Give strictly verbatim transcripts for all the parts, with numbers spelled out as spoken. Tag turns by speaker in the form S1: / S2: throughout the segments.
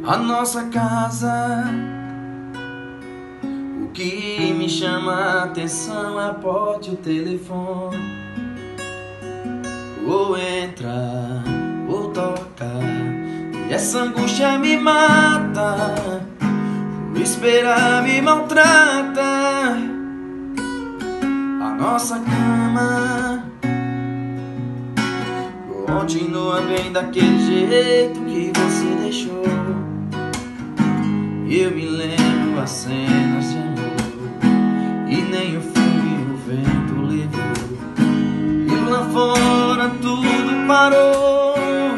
S1: a nossa casa. O que me chama a atenção é aporte o telefone, ou entrar ou tocar, e essa angústia me mata. O esperar me maltrata. A nossa cama continua bem daquele jeito que você deixou. Eu me lembro as cenas de amor, e nem o frio o vento levou. E lá fora tudo parou.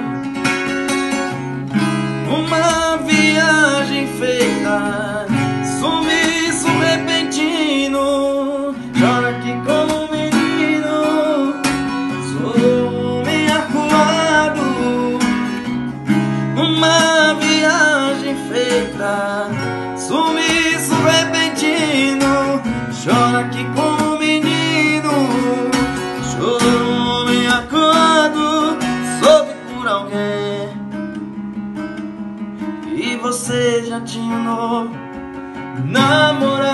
S1: Uma viagem feita, sumiço repentino. Chora aqui como um menino, sou homem acuado. Uma viagem feita, sumiço repentino. Chora aqui como um menino, sou homem acuado. Soube por alguém e você já tinha um novo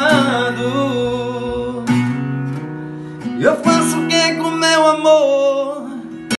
S1: namorado. Eu faço o que com meu amor?